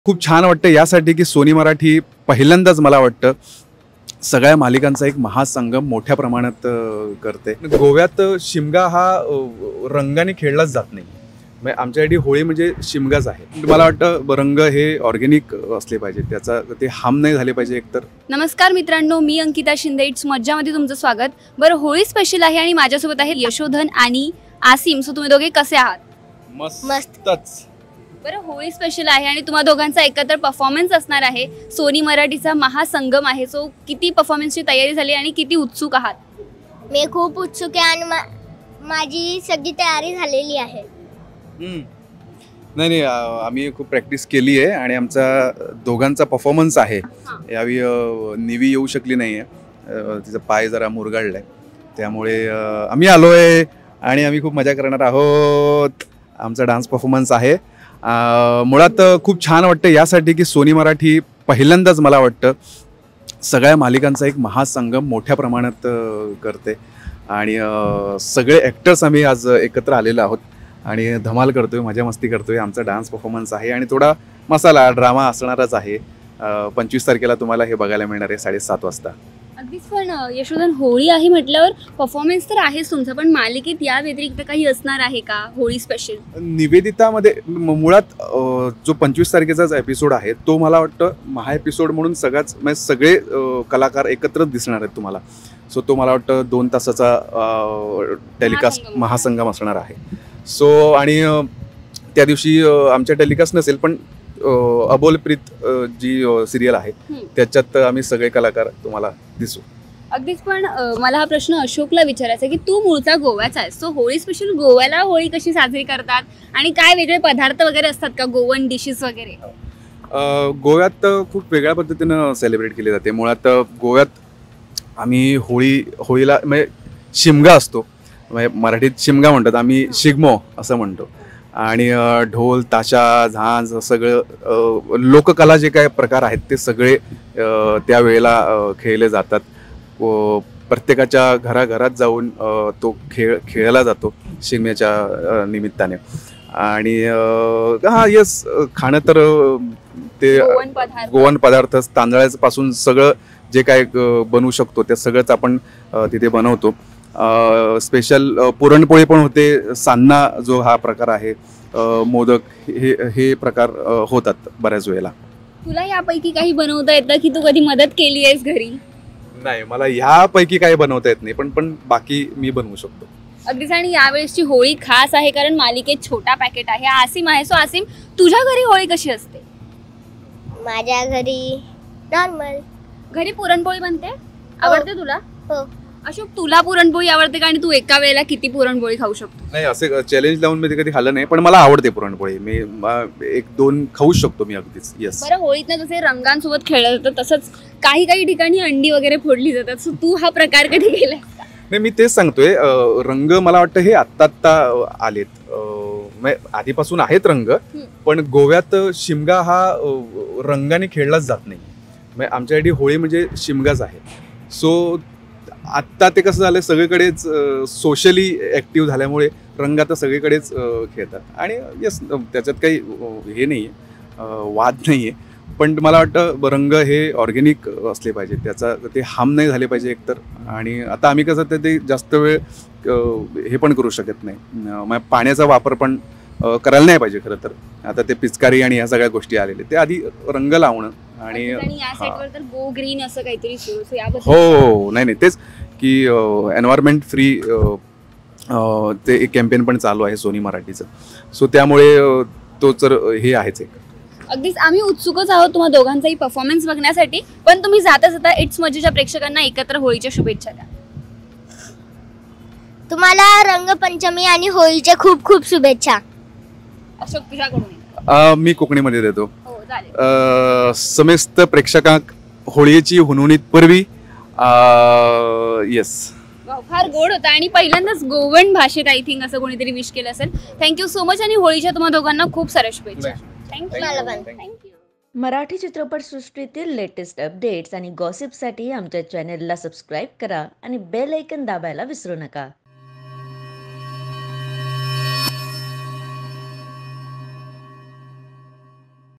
खूप छान वाटतं यासाठी की सोनी मराठी पहिल्यांदाच मला वाटतं सगळ्या मालिकांचा एक महासंगम मोठ्या प्रमाणात करते. गोव्यात शिमगा हा रंगाने खेळलाच जात नाही. म्हणजे आमच्यासाठी होळी म्हणजे शिमगाच आहे. मला वाटतं रंग हे ऑर्गॅनिक असले पाहिजे, त्याचा ते हार्म नाही झाले पाहिजे एकतर. नमस्कार मित्रांनो, मी अंकिता शिंदे. इट्स मज्जामध्ये तुमचं स्वागत. बरं, होळी स्पेशल आहे आणि माझ्यासोबत आहे यशोधन आणि आसिम. सो तुम्ही दोघे कसे आहात? मस्तच. बरं, होळी स्पेशल आहे आणि तुम्हा दोघांचा एकत्र परफॉर्मन्स असणार आहे. सोनी मराठीचा महासंगम आहे. सो किती परफॉर्मन्सची तयारी झाली आणि किती उत्सुक आहात? मी खूप उत्सुक आहे आणि माझी सगळी तयारी झालेली आहे. नाही, आम्ही खूप प्रॅक्टिस केली आहे आणि आमचा दोघांचा परफॉर्मन्स आहे. यावेळी निवी येऊ शकली नाही आहे, तिचा पाय जरा मुरगाळलाय, त्यामुळे आम्ही आलोय आणि आम्ही खूप मजा करणार आहोत. आमचा डान्स परफॉर्मन्स आहे. मुळात खूप छान वाटतं यासाठी की सोनी मराठी पहिल्यांदाच मला वाटतं सगळ्या मालिकांचा एक महासंगम मोठ्या प्रमाणात करते आणि सगळे ॲक्टर्स आम्ही आज एकत्र आलेलो आहोत आणि धमाल करतोय, मजा मस्ती करतोय. आमचा डान्स परफॉर्मन्स आहे आणि थोडा मसाला ड्रामा असणारच आहे. 25 तारखेला तुम्हाला हे बघायला मिळणार आहे 7:30 वाजता. अगदीच. पण यशोधन, होळी आहे म्हटल्यावर परफॉर्मन्स तर आहेच तुमचा, पण मालिकेत या व्यतिरिक्त काही असणार आहे का होळी स्पेशल? निवेदितामध्ये मुळात जो 25 तारखेचाच एपिसोड आहे तो मला वाटतं महा एपिसोड म्हणून म्हणजे सगळे कलाकार एकत्रच दिसणार आहेत तुम्हाला. सो तो मला वाटतं 2 तासाचा टेलिकास्ट महासंगम असणार आहे. सो आणि त्या दिवशी आमच्या टेलिकास्ट नसेल, पण अबोलप्रीत जी सिरियल आहे त्याच्यात आम्ही सगळे कलाकार तुम्हाला दिसू. अगदीच. पण मला हा प्रश्न अशोकला विचारायचा की तू मूळचा गोव्याचा आहेस, सो होळी स्पेशल गोव्याला होळी कशी साजरी करतात आणि काय वेगळे पदार्थ वगैरे असतात का, गोवन डिशेस वगैरे? गोव्यात खूप वेगळ्या पद्धतीनं सेलिब्रेट केली जाते. मुळात गोव्यात आम्ही होळीला म्हणजे शिमगा असतो, म्हणजे मराठीत शिमगा म्हणतात, आम्ही शिगमो असं म्हणतो. आणि ढोल ताशा झांज सगळं लोककला जे काय प्रकार आहेत ते सगळे त्यावेळेला खेळले जातात. प्रत्येकाच्या घराघरात जाऊन तो खेळला जातो शिगम्याच्या निमित्ताने. आणि येस, खाणं तर ते गोवन पदार्थ तांदळापासून सगळं जे काय बनवू शकतो ते सगळंच आपण तिथे बनवतो. स्पेशल पुरणपोळी पण होते, सान्ना जो हा प्रकार आहे, मोदक, हे प्रकार होतात बऱ्याच वेळेला. तुला यापैकी काही बनवता येतं की तू कधी मदत केली आहेस घरी? नाही, मला ह्यापैकी काही बनवता येत नाही, पण बाकी मी बनवू शकतो. अगदीच. आणि यावेळेसची होळी खास आहे कारण मालिकेत छोटा पॅकेट आहे. आसिम आहे. सो आसिम, तुझ्या घरी होळी कशी असते? माझ्या घरी नॉर्मल. घरी पुरणपोळी बनते? आवडते तुला? हो. अशोक, तुला पुरणपोळी आवडते का आणि तू एका वेळेला किती पुरणपोळी खाऊ शकतो? नाही, असे चॅलेंज लावून मी कधी खाल्लं नाही, पण मला आवडते पुरणपोळी. मी 1-2 खाऊ शकतो मी अगदीच. येस. बरं, होळीतनं जसे रंगांसोबत खेळलं जातं तसंच काही ठिकाणी अंडी वगैरे फोडली जातात. सो तू हा प्रकार कधी केलाय? नाही, मी तेच सांगतोय, रंग मला वाटतं हे आत्ता आलेत, आधीपासून आहेत रंग, पण गोव्यात शिमगा हा रंगाने खेळलाच जात नाही. म्हणजे आमच्यासाठी होळी म्हणजे शिमगाच आहे. सो आत्ता ते कसं झालं, सगळीकडेच सोशली ॲक्टिव्ह झाल्यामुळे रंग आता सगळीकडेच खेळतात. आणि येस, त्याच्यात काही हे नाही आहे, वाद नाही आहे, पण मला वाटतं रंग हे ऑर्गॅनिक असले पाहिजे, त्याचा ते हार्म नाही झाले पाहिजे एकतर. आणि आता आम्ही कसं ते जास्त वेळ हे पण करू शकत नाही, मग पाण्याचा वापर पण करायला नाही पाहिजे खरं तर. आता ते पिचकारी आणि ह्या सगळ्या गोष्टी आलेल्या, ते आधी रंग लावणं आणि या साईडवर तर गो ग्रीन असं काहीतरी सुरू याबद्दल. हो, नाही तेच की एन्व्हायरमेंट फ्री ते एक कॅम्पेन पण चालू आहे सोनी मराठीचं. सो त्यामुळे तो तर हे आहेच एक. अगदीच. आम्ही उत्सुकच आहोत तुम्हा दोघांचाही परफॉर्मन्स बघण्यासाठी, पण तुम्ही जाता इट्स मजेच्या प्रेक्षकांना एकत्र होळीच्या शुभेच्छा द्या. तुम्हाला रंगपंचमी आणि होळीच्या खूप खूप शुभेच्छा. अशोक, तुझ्याकडून? मी कोकणीमध्ये देतो. हो, चालेल. समस्त प्रेक्षकांक होळीची हुनहुनीत पूर्वी. येस. फार गोड होता आणि पहिल्यांदाच गोवन भाषेत आय थिंक असं कोणीतरी विश केलं असेल. Thank you so much. आणि होळीच्या तुम्हा दोघांना खूप साऱ्या शुभेच्छा. थँक्यू. मराठी चित्रपटसृष्टीतील लेटेस्ट अपडेट्स आणि गॉसिपसाठी आमच्या चॅनेलला सबस्क्राईब करा आणि बेल आयकॉन दाबायला विसरू नका.